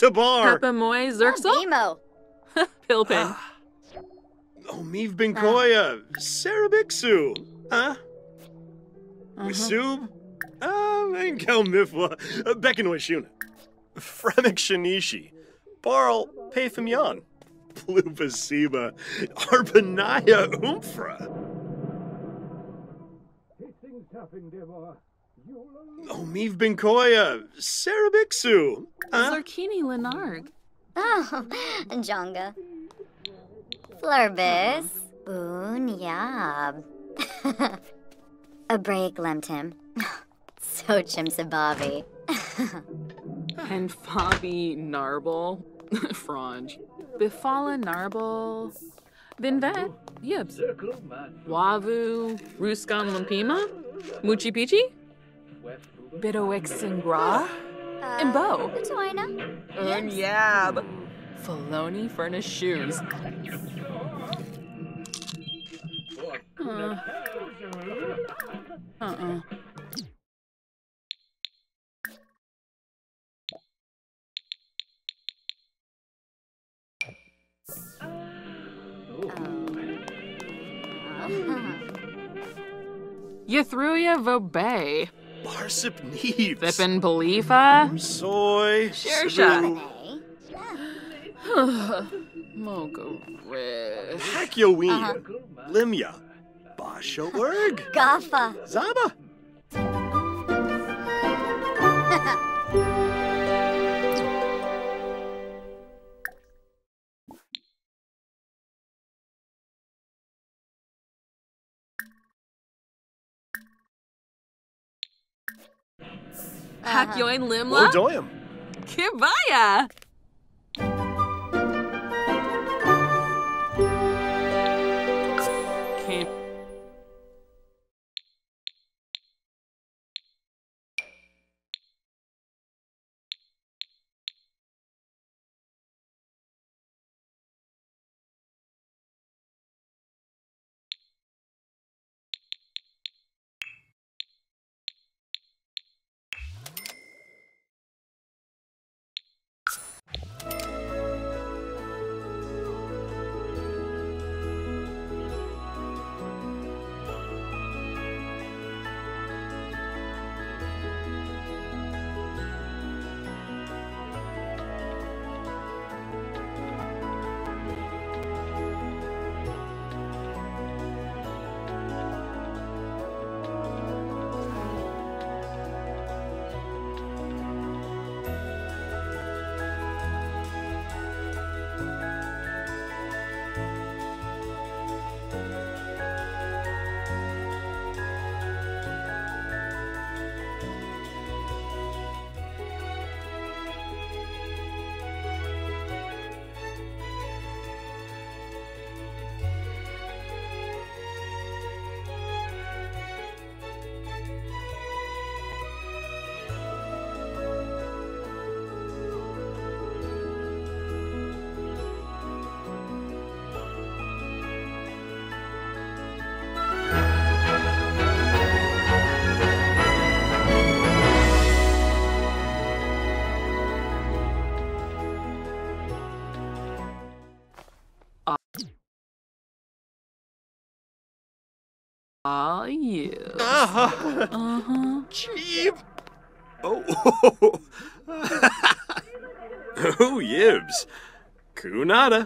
Tabar. Pepamoy Zerxel? Emo. Pilpin. Omiv Binkoya. Sarabixu. Huh? Wisub? Enkel Mifwa. Bekanoy Shuna. Fremik Shanishi. Barl Pafamyan. Plupasiba. Arbanaya Umfra. Omiv Binkoya. Sarabixu. Huh? Zerkini Lenarg. Oh, Jonga. Flurbis. Bunyab. A break lemtim. So chimsabavi. And Fabi Narble. Franj. Bifala Narble. Binvet. Yibs. Wavu. Ruskan Lumpima. Muchi Pichi. Bidoixingra. Imbo. Toina. Unyab. Faloni Furnace Shoes. Ythruya Vobay. Barsip Neeves. Thippin Palifa. Soy. Shersha. Hey. Mocha Red. Hakyoween. Limya. Basho Erg. Gaffa. Zaba. Hakyoin Limla. Odoyam. Kibaya. Kim. Ah, you. Cheap. Oh. Oh, Yibs. Kunada.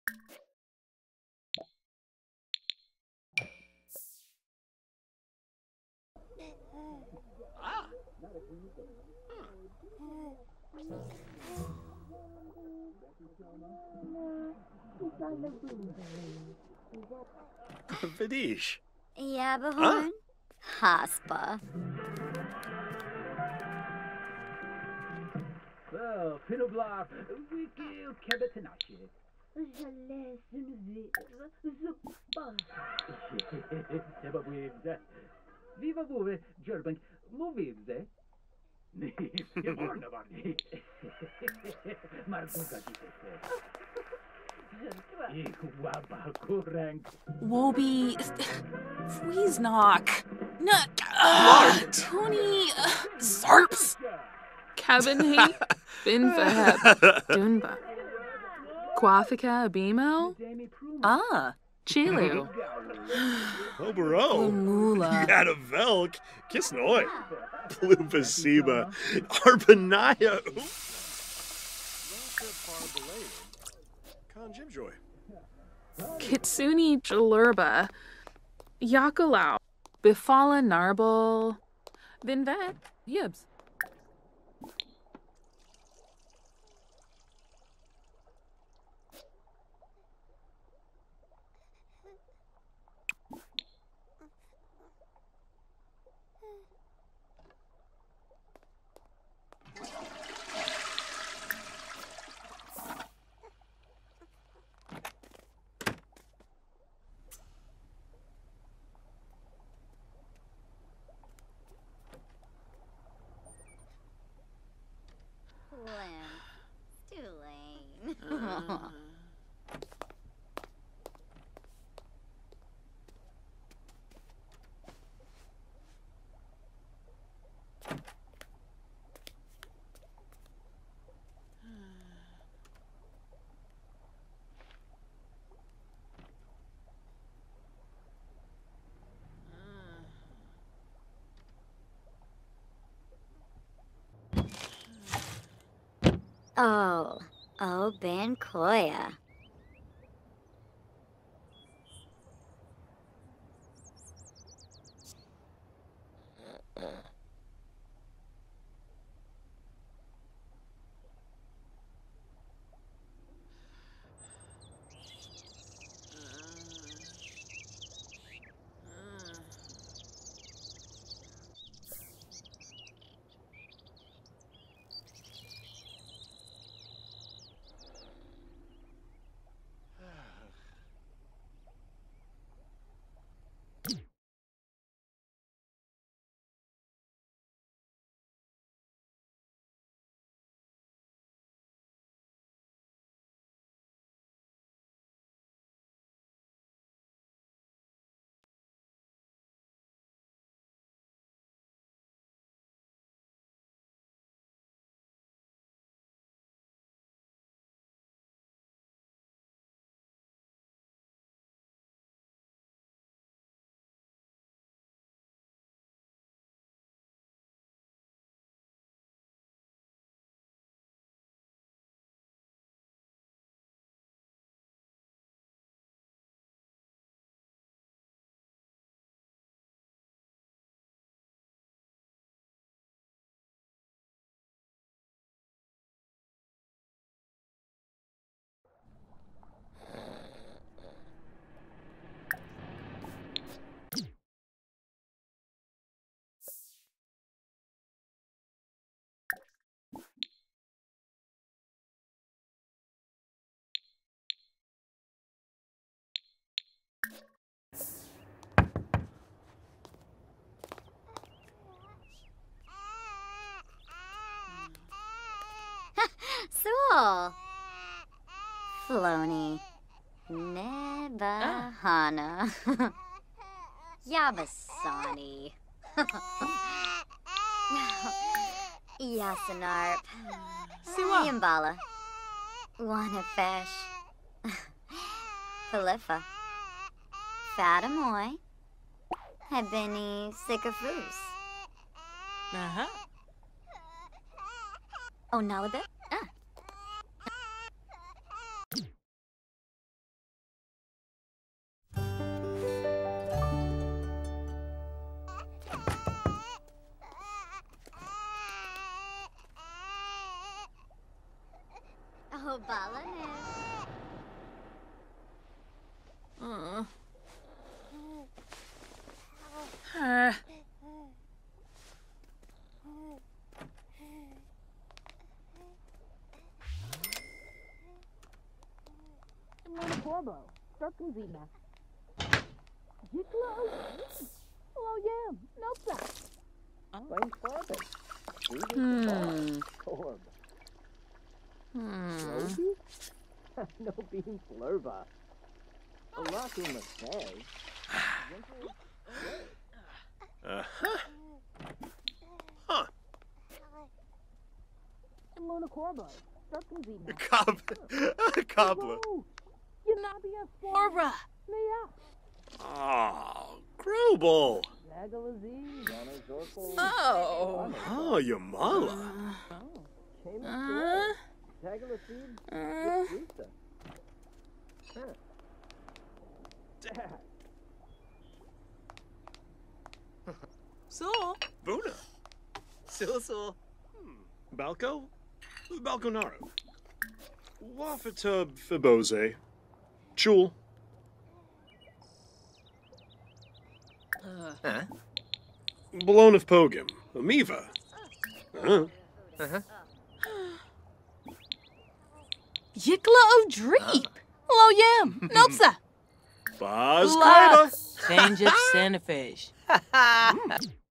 Vidish. Yabahorn? Haspa. Pinoblar, wiki kebetenashi. Seba wivde. Viva vove, Jerbank, movivde. Ni, Siborna vardi. Marguka ditese. Waba kurank. Wobi. Fweeznock. Tony. Zarps. Cabanhy. Binfaheb. Dunba. Quafika Abimo. Chilu. Obero. Umula. Gadavelk. Kisnoy. Pluvasiba. Arbanaya. Conjimjoy. Kitsuni Jalurba. Yakalau. Bifala Narbal. Vinvet. Yibs. Tulane. Oh, Ben Koya. Sewell. Floney. Nebahana. Yabasani. Yasanarp. Siwa. Yambala. Wanafesh. Philippa. Fatamoy. Hebini Sikafus. Oh, Nalabit? Babalane. Corbo, Starkin Zima. Jiklo. Hello, Yam. Nope. Fine Corbin. Corb. Roby? No bean flurba. A rock in the say. Uh-huh. Huh. Luna Corbo, Starkin Zima. Cobbler. You not be a Flora. Yeah. Oh, Grubel. Oh. Oh, Yamala. So. Buna. So. Balco? Balconaro. Wafatub Fibose. Chul. Balone of Pogum. Amiva. Yikla of Dreep. Hello, Yam. Nopsa. Baz Kaiba. Change of Santa Fish.